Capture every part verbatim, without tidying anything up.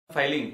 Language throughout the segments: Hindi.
फाइलिंग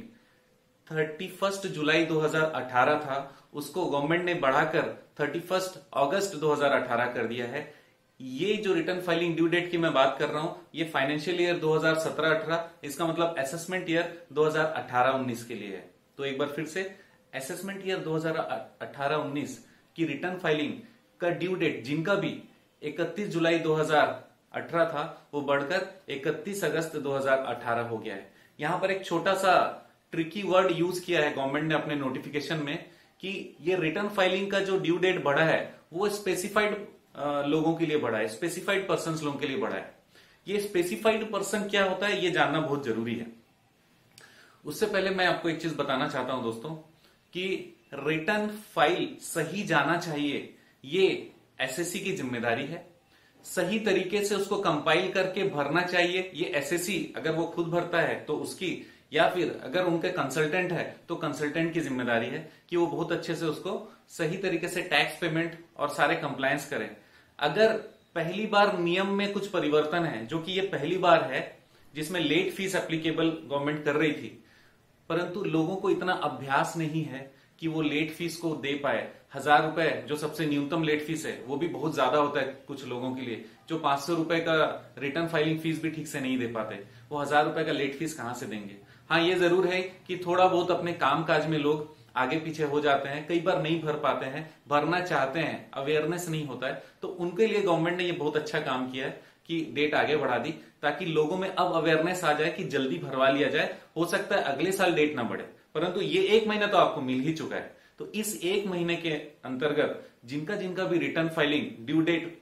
इकतीस जुलाई दो हज़ार अठारह था, उसको गवर्नमेंट ने बढ़ाकर इकतीस अगस्त दो हज़ार अठारह कर दिया है। ये जो रिटर्न फाइलिंग ड्यू डेट की मैं बात कर रहा हूं, ये फाइनेंशियल ईयर दो हज़ार सत्रह अठारह, इसका मतलब असेसमेंट ईयर दो हज़ार अठारह उन्नीस के लिए है। तो एक बार फिर से, असेसमेंट ईयर दो हज़ार अठारह उन्नीस की रिटर्न फाइलिंग का ड्यू डेट जिनका भी इकतीस जुलाई दो हज़ार अठारह था, वो बढ़कर इकतीस अगस्त दो हज़ार अठारह हो गया है। यहां पर एक छोटा सा ट्रिकी वर्ड यूज किया है गवर्नमेंट ने अपने नोटिफिकेशन में कि ये रिटर्न फाइलिंग का जो ड्यू डेट बढ़ा है वो स्पेसिफाइड लोगों के लिए बढ़ा है, स्पेसिफाइड पर्संस लोगों के लिए बढ़ा है। ये स्पेसिफाइड पर्सन क्या होता है ये जानना बहुत जरूरी है। उससे पहले मैं आपको एक चीज बताना चाहता हूं दोस्तों कि रिटर्न फाइल सही जाना चाहिए, ये एसएससी की जिम्मेदारी है। सही तरीके से उसको कंपाइल करके भरना चाहिए, ये एसएससी अगर वो खुद भरता है तो उसकी, या फिर अगर उनके कंसल्टेंट है तो कंसल्टेंट की जिम्मेदारी है कि वो बहुत अच्छे से उसको सही तरीके से टैक्स पेमेंट और सारे कंप्लायंस करें। अगर पहली बार नियम में कुछ परिवर्तन है, जो कि ये पहली बार है जिसमें लेट फीस एप्लीकेबल गवर्नमेंट कर रही थी, परंतु लोगों को इतना अभ्यास नहीं है कि वो लेट फीस को दे पाए। हजार रुपए जो सबसे न्यूनतम लेट फीस है वो भी बहुत ज्यादा होता है कुछ लोगों के लिए, जो पांच सौ रुपए का रिटर्न फाइलिंग फीस भी ठीक से नहीं दे पाते, वो हजार रुपए का लेट फीस कहां से देंगे। हाँ, ये जरूर है कि थोड़ा बहुत अपने काम काज में लोग आगे पीछे हो जाते हैं, कई बार नहीं भर पाते हैं, भरना चाहते हैं, अवेयरनेस नहीं होता है, तो उनके लिए गवर्नमेंट ने ये बहुत अच्छा काम किया है कि डेट आगे बढ़ा दी ताकि लोगों में अब अवेयरनेस आ जाए कि जल्दी भरवा लिया जाए। हो सकता है अगले साल डेट ना बढ़े, परंतु ये एक महीना तो आपको मिल ही चुका है। तो इस एक महीने के अंतर्गत जिनका जिनका भी रिटर्न फाइलिंग ड्यू डेट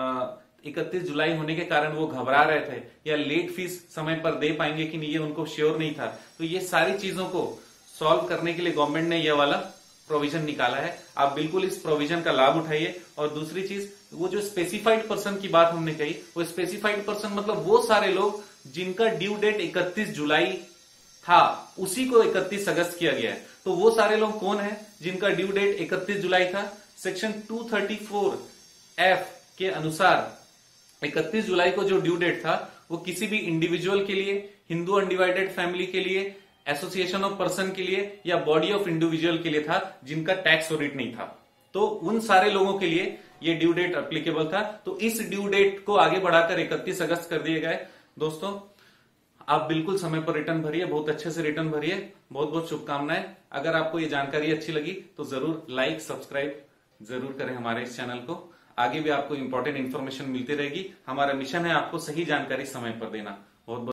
इकतीस जुलाई होने के कारण वो घबरा रहे थे या लेट फीस समय पर दे पाएंगे कि नहीं, ये उनको श्योर नहीं था, तो ये सारी चीजों को सॉल्व करने के लिए गवर्नमेंट ने ये वाला प्रोविजन निकाला है। आप बिल्कुल इस प्रोविजन का लाभ उठाइए। और दूसरी चीज, वो जो स्पेसिफाइड पर्सन की बात हमने कही, वो स्पेसिफाइड पर्सन मतलब वो सारे लोग जिनका ड्यू डेट इकतीस जुलाई था, उसी को इकतीस अगस्त किया गया है। तो वो सारे लोग कौन है जिनका ड्यू डेट इकतीस जुलाई था? सेक्शन दो सौ चौंतीस एफ के अनुसार इकतीस जुलाई को जो ड्यू डेट था वो किसी भी इंडिविजुअल के लिए, हिंदू अनडिवाइडेड फैमिली के लिए, एसोसिएशन ऑफ पर्सन के लिए या बॉडी ऑफ इंडिविजुअल के लिए था जिनका टैक्स ऑडिट नहीं था। तो उन सारे लोगों के लिए ये ड्यू डेट एप्लीकेबल था। तो इस ड्यू डेट को आगे बढ़ाकर इकतीस अगस्त कर दिए गए। दोस्तों, आप बिल्कुल समय पर रिटर्न भरिए, बहुत अच्छे से रिटर्न भरिए। बहुत बहुत शुभकामनाएं। अगर आपको ये जानकारी अच्छी लगी तो जरूर लाइक सब्सक्राइब जरूर करें हमारे इस चैनल को। आगे भी आपको इंपॉर्टेंट इन्फॉर्मेशन मिलती रहेगी। हमारा मिशन है आपको सही जानकारी समय पर देना। बहुत बहुत